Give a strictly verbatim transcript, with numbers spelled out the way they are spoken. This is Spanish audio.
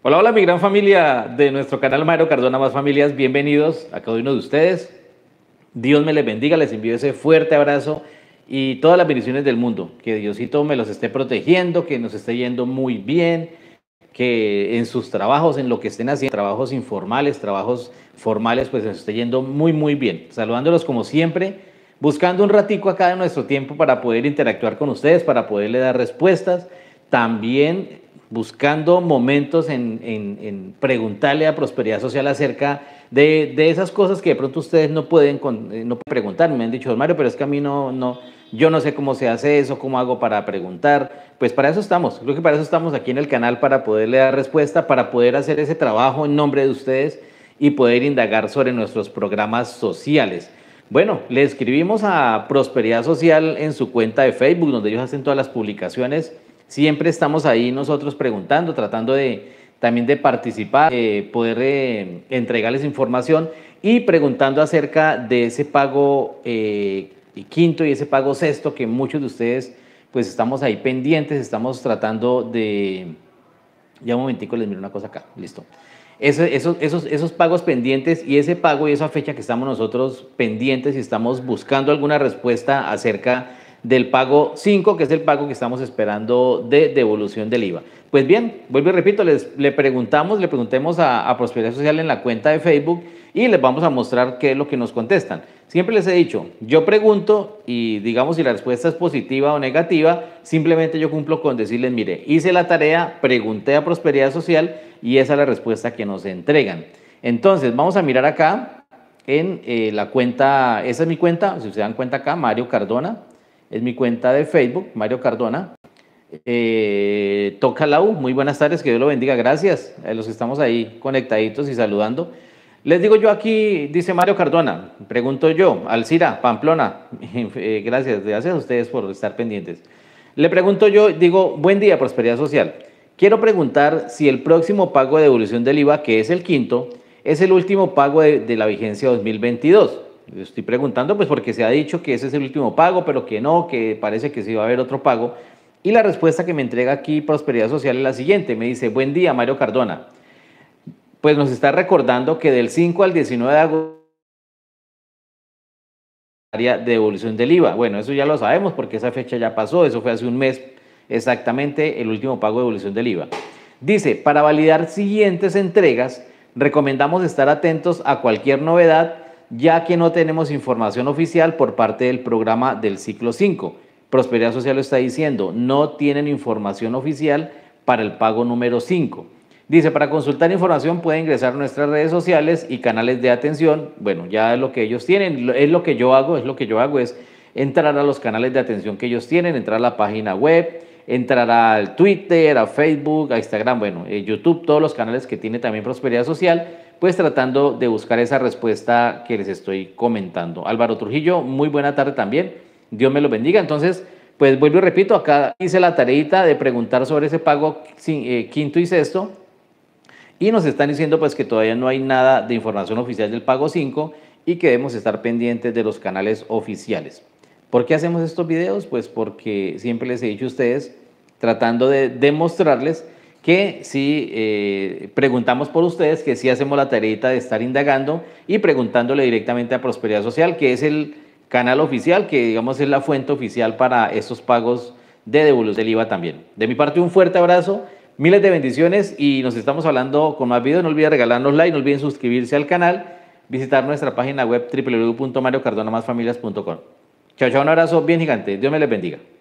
Hola, hola mi gran familia de nuestro canal Mario Cardona Más Familias, bienvenidos a cada uno de ustedes. Dios me les bendiga, les envío ese fuerte abrazo y todas las bendiciones del mundo. Que Diosito me los esté protegiendo, que nos esté yendo muy bien, que en sus trabajos, en lo que estén haciendo, trabajos informales, trabajos formales, pues nos esté yendo muy, muy bien. Saludándolos como siempre, buscando un ratico acá de nuestro tiempo para poder interactuar con ustedes, para poderle dar respuestas. También buscando momentos en, en, en preguntarle a Prosperidad Social acerca de, de, esas cosas que de pronto ustedes no pueden, con, eh, no pueden preguntar. Me han dicho, Mario, pero es que a mí no, no, yo no sé cómo se hace eso, cómo hago para preguntar. Pues para eso estamos, creo que para eso estamos aquí en el canal, para poderle dar respuesta, para poder hacer ese trabajo en nombre de ustedes y poder indagar sobre nuestros programas sociales. Bueno, le escribimos a Prosperidad Social en su cuenta de Facebook, donde ellos hacen todas las publicaciones. Siempre estamos ahí nosotros preguntando, tratando de también de participar, eh, poder eh, entregarles información y preguntando acerca de ese pago eh, quinto y ese pago sexto que muchos de ustedes pues estamos ahí pendientes, estamos tratando de... Ya un momentico les miro una cosa acá, listo. Eso, esos, esos, esos pagos pendientes y ese pago y esa fecha que estamos nosotros pendientes y estamos buscando alguna respuesta acerca del pago cinco, que es el pago que estamos esperando de devolución del I V A. Pues bien, vuelvo y repito, les, le preguntamos, le preguntemos a, a Prosperidad Social en la cuenta de Facebook y les vamos a mostrar qué es lo que nos contestan. Siempre les he dicho, yo pregunto y digamos si la respuesta es positiva o negativa, simplemente yo cumplo con decirles, mire, hice la tarea, pregunté a Prosperidad Social y esa es la respuesta que nos entregan. Entonces, vamos a mirar acá en eh, la cuenta, esa es mi cuenta, si se dan cuenta acá, Mario Cardona, es mi cuenta de Facebook, Mario Cardona. Eh, toca la U, muy buenas tardes, que Dios lo bendiga, gracias a los que estamos ahí conectaditos y saludando. Les digo yo aquí, dice Mario Cardona, pregunto yo, Alcira, Pamplona, eh, gracias, gracias a ustedes por estar pendientes. Le pregunto yo, digo, buen día, Prosperidad Social. Quiero preguntar si el próximo pago de devolución del I V A, que es el quinto, es el último pago de, de la vigencia dos mil veintidós. Estoy preguntando pues porque se ha dicho que ese es el último pago, pero que no, que parece que sí va a haber otro pago. Y la respuesta que me entrega aquí Prosperidad Social es la siguiente, me dice, buen día Mario Cardona. Pues nos está recordando que del cinco al diecinueve de agosto de devolución del I V A. Bueno, eso ya lo sabemos porque esa fecha ya pasó, eso fue hace un mes exactamente el último pago de devolución del I V A. Dice, para validar siguientes entregas, recomendamos estar atentos a cualquier novedad ya que no tenemos información oficial por parte del programa del ciclo cinco. Prosperidad Social lo está diciendo, no tienen información oficial para el pago número cinco. Dice, para consultar información puede ingresar a nuestras redes sociales y canales de atención. Bueno, ya es lo que ellos tienen, es lo que yo hago, es lo que yo hago, es entrar a los canales de atención que ellos tienen, entrar a la página web, entrar al Twitter, a Facebook, a Instagram, bueno, eh, YouTube, todos los canales que tiene también Prosperidad Social, pues tratando de buscar esa respuesta que les estoy comentando. Álvaro Trujillo, muy buena tarde también, Dios me lo bendiga. Entonces, pues vuelvo y repito, acá hice la tareita de preguntar sobre ese pago eh, quinto y sexto y nos están diciendo pues que todavía no hay nada de información oficial del pago cinco y que debemos estar pendientes de los canales oficiales. ¿Por qué hacemos estos videos? Pues porque siempre les he dicho a ustedes, tratando de demostrarles que si eh, preguntamos por ustedes, que sí hacemos la tareita de estar indagando y preguntándole directamente a Prosperidad Social, que es el canal oficial, que digamos es la fuente oficial para estos pagos de devolución del I V A también. De mi parte un fuerte abrazo, miles de bendiciones y nos estamos hablando con más videos. No olviden regalarnos like, no olviden suscribirse al canal, visitar nuestra página web w w w punto mario cardona más familias punto com. Chao, chao, un abrazo bien gigante. Dios me les bendiga.